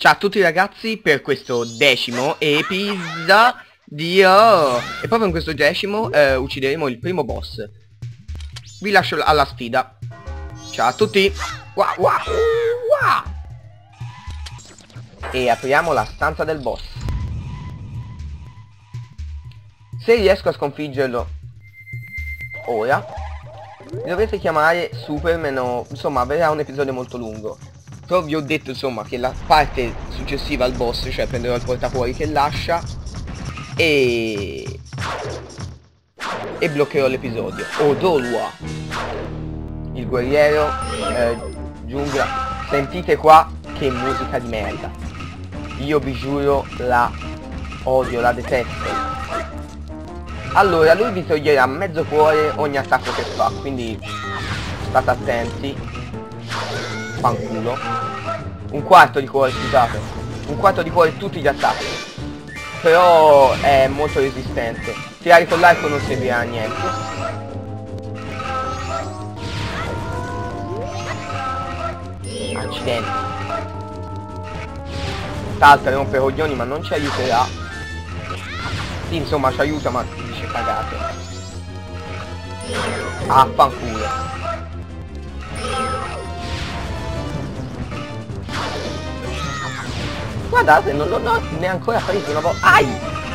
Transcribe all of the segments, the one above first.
Ciao a tutti ragazzi per questo 10° episodio. E proprio in questo 10° uccideremo il primo boss. Vi lascio alla sfida. Ciao a tutti. Wow, wow, wow. E apriamo la stanza del boss. Se riesco a sconfiggerlo ora, dovete chiamare Superman o... insomma verrà un episodio molto lungo. Però vi ho detto insomma che la parte successiva al boss, cioè prenderò il portacuori che lascia e bloccherò l'episodio. Odolwa, il guerriero, giungla. Sentite qua che musica di merda. Io vi giuro la odio, la detesto. Allora lui vi toglierà mezzo cuore ogni attacco che fa, quindi state attenti. Fanculo. Un quarto di cuore, scusate. Un quarto di cuore tutti gli attacchi. Però è molto resistente. Tirare con l'arco non servirà a niente. Accidenti. Salta, rompe coglioni, ma non ci aiuterà. Sì, insomma ci aiuta, ma dice cagate. Ah, fanculo. Guardate, non l'ho neanche ancora preso una volta. Ai!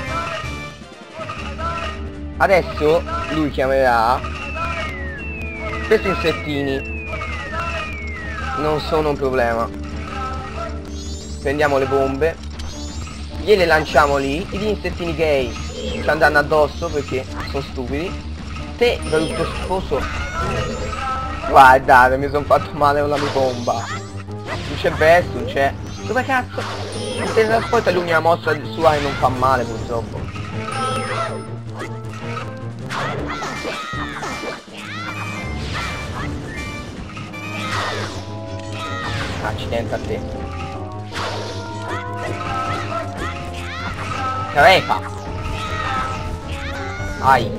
Adesso lui chiamerà questi insettini. Non sono un problema. Prendiamo le bombe, gliele lanciamo lì. Gli insettini gay ci andranno addosso perché sono stupidi. Te, brutto schifoso. Guardate, mi sono fatto male con la mia bomba. Non c'è verso, non c'è. Dove cazzo? Il teletrasporto è l'unica mossa sua e non fa male purtroppo. Accidente a te. Crepa. Ai.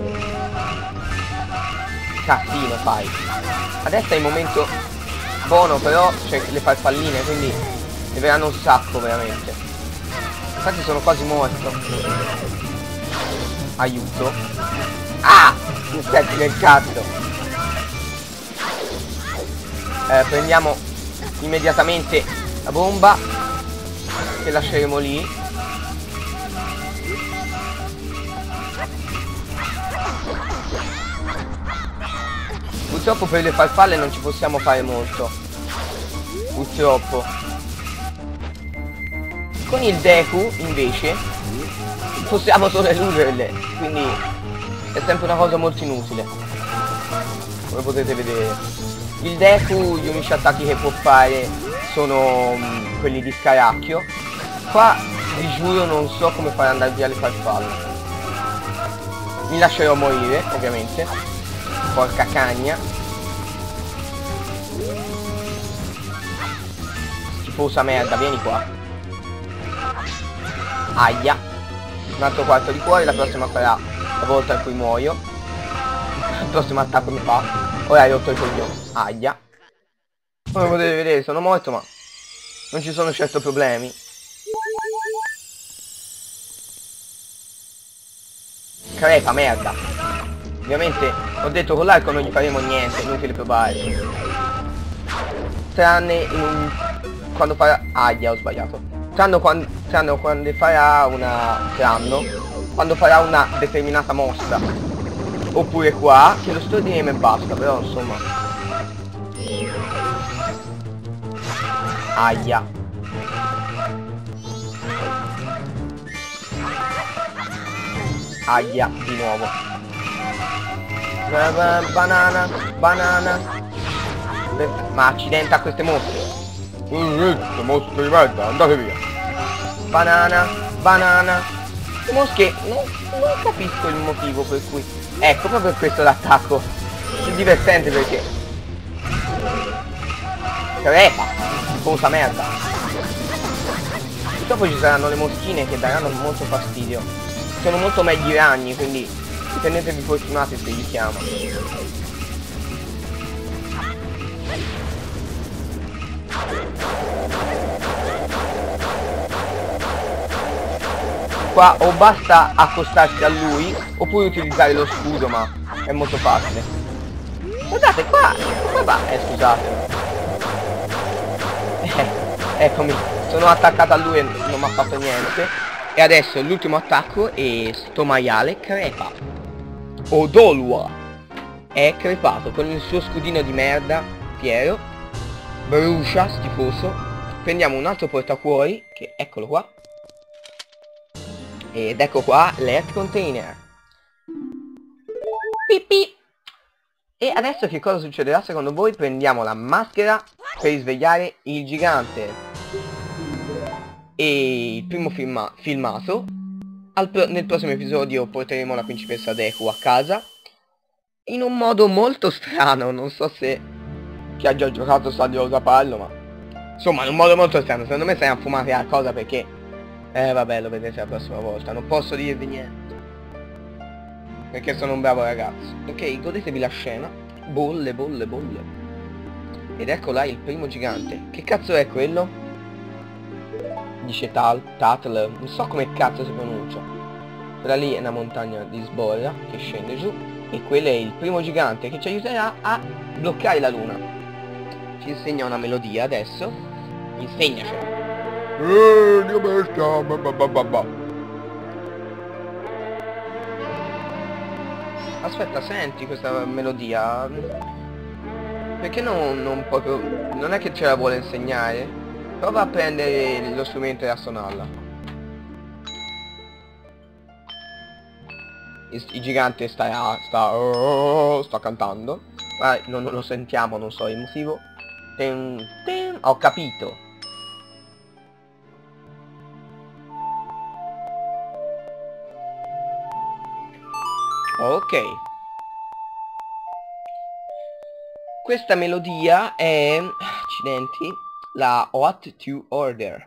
Cazzino fai. Adesso è il momento buono, però c'è le farfalline, quindi ne verranno un sacco veramente. Infatti sono quasi morto. Aiuto. Ah! Insetti nel cazzo. Prendiamo immediatamente la bomba che lasceremo lì. Purtroppo per le farfalle non ci possiamo fare molto. Purtroppo. Con il Deku invece possiamo solo eluderle, quindi è sempre una cosa molto inutile, come potete vedere. Il Deku, gli unici attacchi che può fare sono quelli di scaracchio. Qua vi giuro non so come fare andare via le farfalle. Mi lascerò morire ovviamente. Porca cagna. Schifosa merda, vieni qua. Aia. Un altro quarto di cuore, la prossima sarà la volta in cui muoio. Il prossimo attacco mi fa. Ora hai rotto il coglione. Aia. Come potete vedere sono morto, ma non ci sono certo problemi. Crepa, merda. Ovviamente ho detto con l'arco non gli faremo niente, inutile provare. Tranne in un... quando farà... Aia, ho sbagliato. Tranne quando farà una... quando farà una determinata mossa. Oppure qua, che lo stordiremo e basta, però insomma. Aia. Aia, di nuovo. Banana, banana. Ma accidenta a queste mosche. Queste mosche di merda, andate via. Banana, banana. Le mosche, non capisco il motivo per cui. Ecco, proprio per questo l'attacco. È divertente perché. Crepa, schifosa merda. Dopo ci saranno le moschine che daranno molto fastidio. Sono molto meglio i ragni, quindi tenetevi fortunati se li chiama. qua o basta accostarsi a lui oppure utilizzare lo scudo, ma è molto facile. Guardate qua, scusate. Eccomi, sono attaccato a lui e non mi ha fatto niente. E adesso l'ultimo attacco e sto maiale crepa. Odolua è crepato con il suo scudino di merda, Piero. Brucia, schifoso. Prendiamo un altro portacuori, che eccolo qua. Ed ecco qua l'Earth Container. Pipì. E adesso che cosa succederà secondo voi? Prendiamo la maschera per risvegliare il gigante. E il primo filmato. Nel prossimo episodio porteremo la principessa Deku a casa. In un modo molto strano, non so se chi ha già giocato sa di cosa parlo, ma insomma in un modo molto strano. Secondo me sarà fumate a cosa perché vabbè, lo vedrete la prossima volta. Non posso dirvi niente perché sono un bravo ragazzo. Ok, godetevi la scena. Bolle. Ed ecco là il primo gigante. Che cazzo è quello? Dice Tatl, non so come cazzo si pronuncia. Quella lì è una montagna di sborra che scende giù. E quello è il primo gigante che ci aiuterà a bloccare la luna. Ci insegna una melodia adesso. Insegnacela. Dio bestia, Aspetta, senti questa melodia. Perché non proprio... Non è che ce la vuole insegnare. Prova a prendere lo strumento e a suonarla. Il gigante sta cantando. Non lo sentiamo, non so il motivo. Ho capito. Ok. Questa melodia è... accidenti. La What to Order.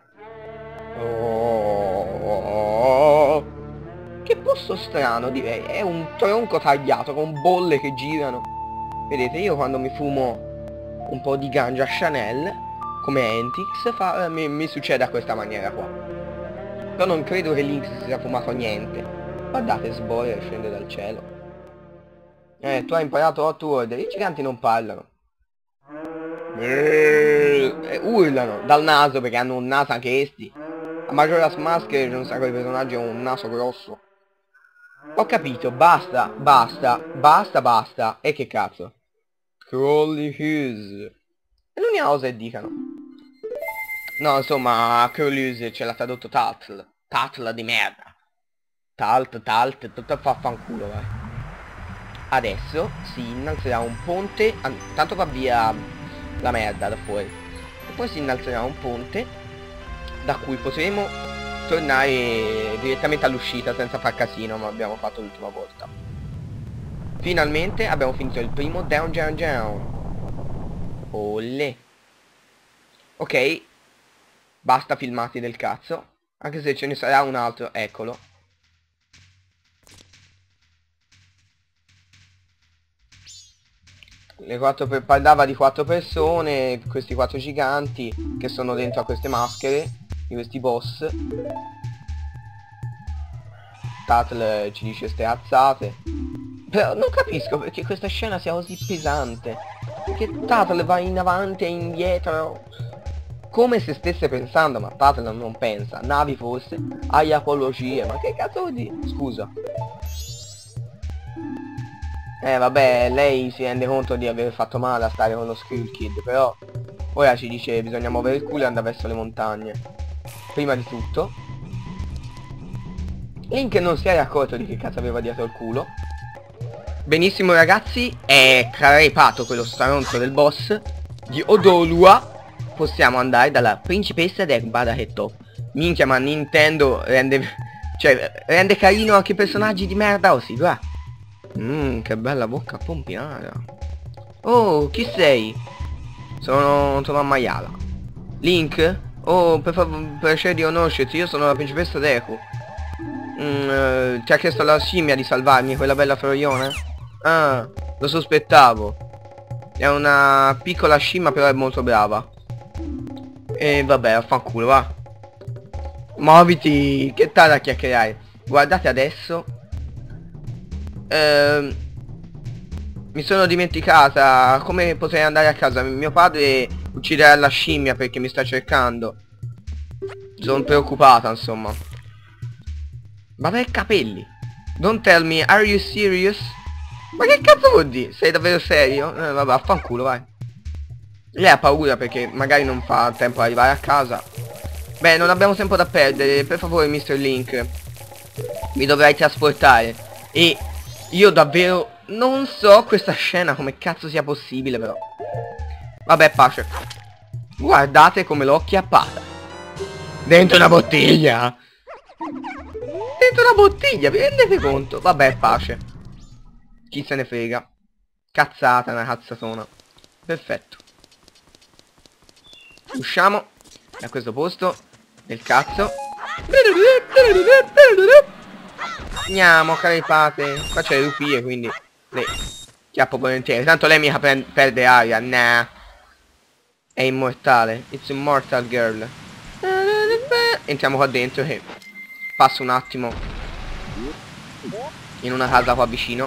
Oh, che posto strano direi. È un tronco tagliato con bolle che girano. Vedete, io quando mi fumo un po' di ganja Chanel come Entix mi succede a questa maniera qua. Però non credo che Link si sia fumato niente. Guardate, sborra e scende dal cielo. Tu hai imparato Hot Order. I giganti non parlano. Urlano dal naso perché hanno un naso anche esti. A Majora's Mask c'è un sacco di personaggi con un naso grosso. Ho capito, basta. E che cazzo? Crowley Hills. E l'unica cosa che dicano. No, insomma, Crowley Hills ce l'ha tradotto Tatl. Tatl di merda. Talt, tutto fanculo, vai. Adesso si innalzerà un ponte. Tanto va via la merda da fuori. E poi si innalzerà un ponte da cui potremo tornare direttamente all'uscita senza far casino, ma abbiamo fatto l'ultima volta. Finalmente abbiamo finito il primo down. Olle. Ok. Basta filmati del cazzo. Anche se ce ne sarà un altro, eccolo. Parlava di 4 persone, questi 4 giganti che sono dentro a queste maschere di questi boss. Tatl ci dice ste azzate. Però non capisco perché questa scena sia così pesante. Perché Tatl va in avanti e indietro come se stesse pensando, ma Tatl non pensa. Navi forse, hai apologie, ma che cazzo vuol dire? Scusa. Vabbè, lei si rende conto di aver fatto male a stare con lo Skrill Kid, però ora ci dice che bisogna muovere il culo e andare verso le montagne. Prima di tutto Link non si era accorto di che cazzo aveva dietro il culo. Benissimo ragazzi, è crepato quello stronzo del boss di Odolua. Possiamo andare dalla principessa del Baraketto. Minchia, ma Nintendo rende... cioè, rende carino anche i personaggi di merda, sì, guarda. Che bella bocca pompinata. Oh, chi sei? Sono Maiala. Link? Oh, per piacere di conoscerti, io sono la principessa Deku. Ti ha chiesto la scimmia di salvarmi, quella bella froione? Ah, lo sospettavo. È una piccola scimmia, però è molto brava. E vabbè, affanculo, va. Muoviti, che tal a chiacchierare? Guardate adesso. Mi sono dimenticata come potrei andare a casa. Mio padre ucciderà la scimmia perché mi sta cercando. Sono preoccupata, insomma. Ma per capelli. Don't tell me, are you serious? Ma che cazzo vuol dire? Sei davvero serio? Vabbè, affanculo, vai. Lei ha paura perché magari non fa tempo ad arrivare a casa. Beh, non abbiamo tempo da perdere. Per favore, Mr. Link, mi dovrai trasportare. E io davvero non so questa scena come cazzo sia possibile, però. Vabbè, pace. Guardate come l'ho acchiappata. Dentro una bottiglia. Dentro una bottiglia, vi rendete conto? Vabbè, pace. Chi se ne frega. Cazzata, una cazzatona. Perfetto. Usciamo da questo posto del cazzo. Andiamo, caripate. Qua c'è le rupie, quindi lei chiappo volentieri. Tanto lei mica perde aria. Nah. È immortale. It's immortal girl. Entriamo qua dentro che passo un attimo in una casa qua vicino.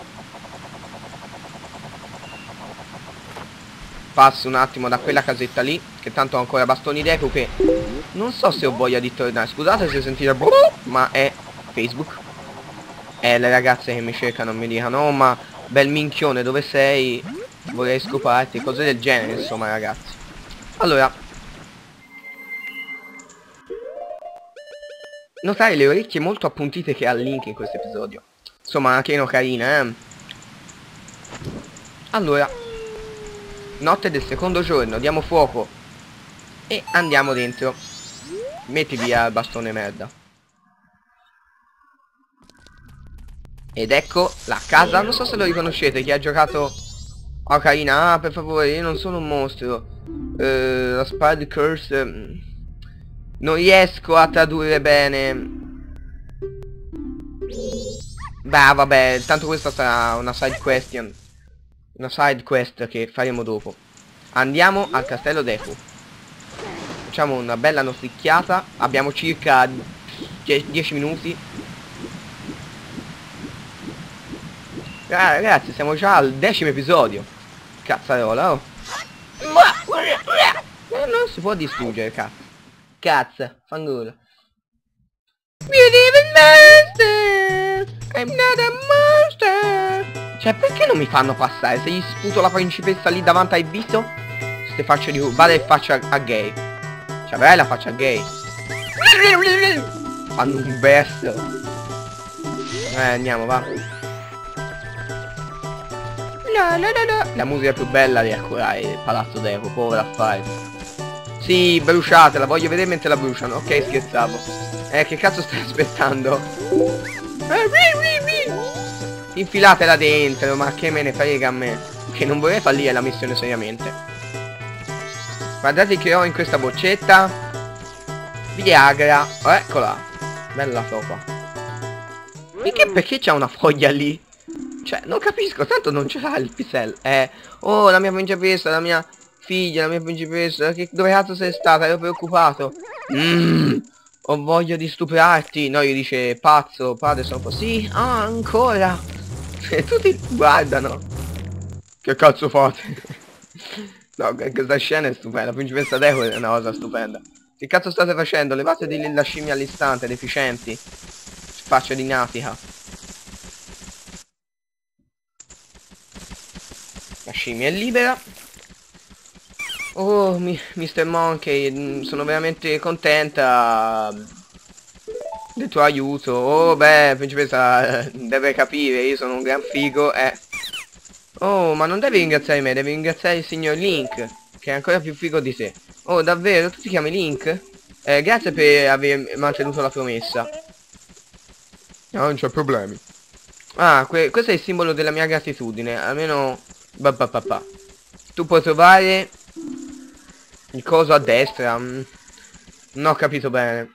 Passo un attimo da quella casetta lì, che tanto ho ancora bastoni Deku, che non so se ho voglia di tornare. Scusate se sentite, ma è Facebook. Le ragazze che mi cercano mi dicono: oh, ma bel minchione, dove sei? Vorrei scoparti, cose del genere, insomma, ragazzi. Allora, notare le orecchie molto appuntite che ha Link in questo episodio. Insomma, anche no, carina, eh. Allora, notte del secondo giorno, diamo fuoco e andiamo dentro. Metti via il bastone merda. Ed ecco la casa, non so se lo riconoscete, chi ha giocato. Oh carina, per favore, io non sono un mostro. La Spade Curse non riesco a tradurre bene. Beh, vabbè, tanto questa sarà una side question. Una side quest che faremo dopo. Andiamo al castello Deku. Facciamo una bella nostricchiata. Abbiamo circa 10 minuti. Ragazzi, siamo già al 10° episodio. Cazzarola, oh. Non si può distruggere, cazzo. Cazzo, fangolo. Monster, I'm not a monster. Cioè, perché non mi fanno passare? Se gli sputo la principessa lì davanti, hai visto? Ste facce di vale e faccia a gay. Cioè, avrai la faccia gay. Fanno un verso. Andiamo, va. La musica più bella di il palazzo Deku, povera affare. Sì, bruciatela, voglio vedere mentre la bruciano. Ok, scherzavo. Che cazzo stai aspettando? Infilatela dentro, ma che me ne frega a me. Che non vorrei fallire la missione seriamente. Guardate che ho in questa boccetta. Viagra. Eccola. Bella sopa. Perché c'è una foglia lì? Cioè, non capisco, tanto non ce l'ha il Pixel. Oh, la mia principessa, la mia figlia, la mia principessa. Dove cazzo sei stata? Ero preoccupato. Ho voglia di stuprarti. No, gli dice: pazzo, padre, sono così. Ah, ancora. E tutti guardano. Che cazzo fate? No, questa scena è stupenda. La principessa Deku è una cosa stupenda. Che cazzo state facendo? Levate di lì la scimmia all'istante, deficienti. Faccia di natica. La scimmia è libera. Oh, Mr. Monkey, sono veramente contenta del tuo aiuto. Oh, beh, principessa, deve capire, io sono un gran figo, Oh, ma non devi ringraziare me, devi ringraziare il signor Link, che è ancora più figo di te. Oh, davvero? Tu ti chiami Link? Grazie per aver mantenuto la promessa. No, non c'è problemi. Ah, questo è il simbolo della mia gratitudine, almeno. Tu puoi trovare il coso a destra. Non ho capito bene.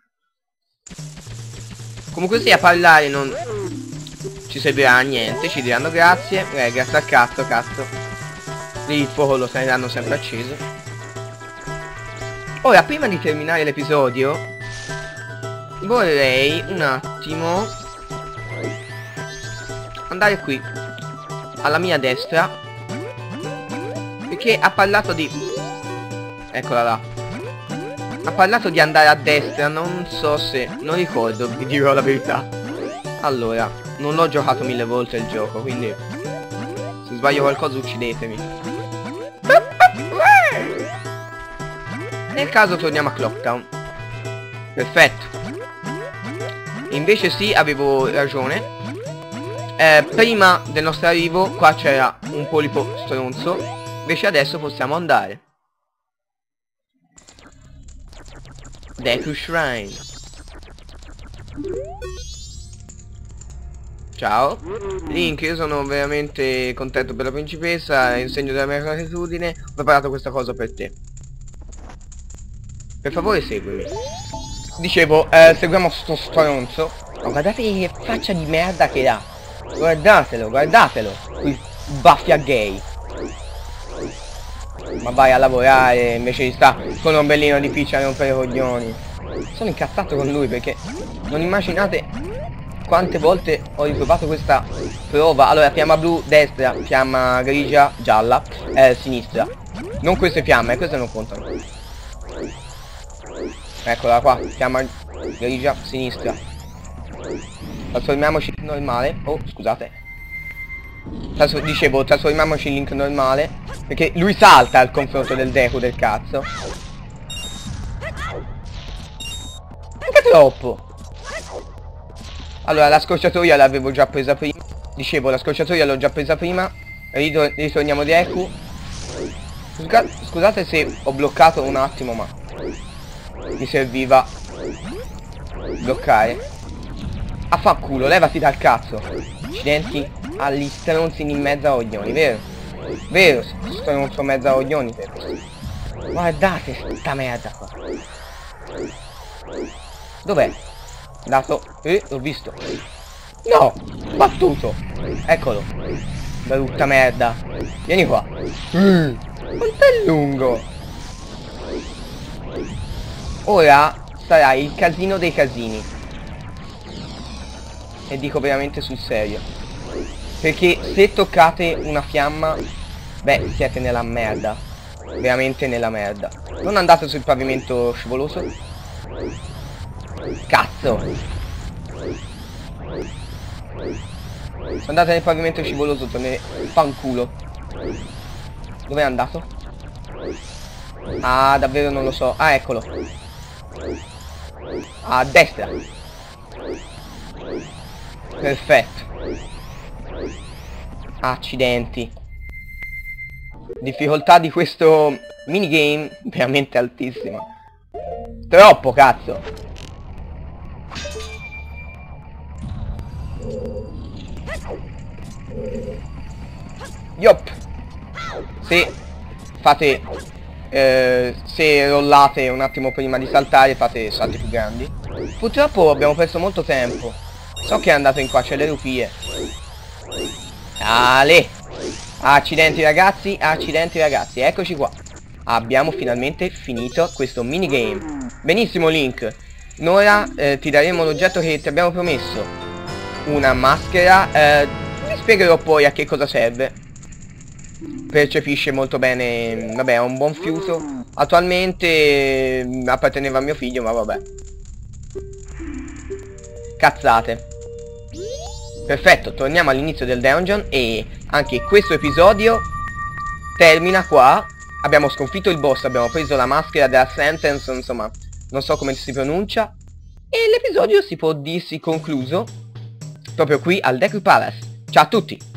Comunque sia, a parlare non ci servirà a niente. Ci diranno grazie. Grazie al cazzo. Lì il fuoco lo teneranno sempre acceso. Ora, prima di terminare l'episodio, vorrei un attimo andare qui alla mia destra, perché ha parlato di... eccola là. Ha parlato di andare a destra, non so se... non ricordo, vi dirò la verità. Allora, non l'ho giocato 1000 volte il gioco, quindi se sbaglio qualcosa uccidetemi. Nel caso torniamo a Clocktown. Perfetto. Invece sì, avevo ragione. Prima del nostro arrivo qua c'era un polipo stronzo. Invece adesso possiamo andare. Deku Shrine. Ciao Link, io sono veramente contento per la principessa. In segno della mia gratitudine ho preparato questa cosa per te. Per favore seguimi. Dicevo, seguiamo sto stronzo. Ma guardate che faccia di merda che ha. Guardatelo, guardatelo. Il baffia gay. Ma vai a lavorare invece di sta con un ombellino di Peach a rompere i coglioni. Sono incazzato con lui perché non immaginate quante volte ho riprovato questa prova. Allora, fiamma blu destra, fiamma grigia gialla sinistra. Non queste fiamme, queste non contano. Eccola qua, fiamma grigia sinistra. Trasformiamoci in normale. Oh, scusate. Dicevo, trasformiamoci in Link normale, perché lui salta al confronto del Deku del cazzo. Anche troppo. Allora, la scorciatoia l'avevo già presa prima. Dicevo, la scorciatoia l'ho già presa prima. Ritorniamo Deku. Scusate se ho bloccato un attimo, ma mi serviva bloccare. Affanculo, levati dal cazzo. Accidenti agli stronzi in mezzo a coglioni, vero? Vero, stronzo mezzo a coglioni per questo. Guardate sta merda qua. Dov'è? Dato... l'ho visto. No! Battuto! Eccolo. Brutta merda. Vieni qua. Quanto è lungo? Ora sarà il casino dei casini. E dico veramente sul serio. Perché se toccate una fiamma, beh, siete nella merda. Veramente nella merda. Non andate sul pavimento scivoloso. Cazzo. Se andate nel pavimento scivoloso tornate fanculo. Dove è andato? Ah, davvero non lo so. Ah, eccolo. A destra. Perfetto. Accidenti. Difficoltà di questo minigame veramente altissima. Troppo, cazzo. Yop. Se fate se rollate un attimo prima di saltare, fate salti più grandi. Purtroppo abbiamo perso molto tempo. So che è andato in qua, c'è le rupie. Ale. Accidenti ragazzi, eccoci qua. Abbiamo finalmente finito questo minigame. Benissimo Link. Ora ti daremo l'oggetto che ti abbiamo promesso. Una maschera. Vi spiegherò poi a che cosa serve. Percepisce molto bene. Vabbè, ha un buon fiuto. Attualmente apparteneva a mio figlio, ma vabbè. Cazzate. Perfetto, torniamo all'inizio del dungeon e anche questo episodio termina qua. Abbiamo sconfitto il boss, abbiamo preso la maschera della Sentence, insomma, non so come si pronuncia. E l'episodio si può dirsi concluso proprio qui al Deku Palace. Ciao a tutti!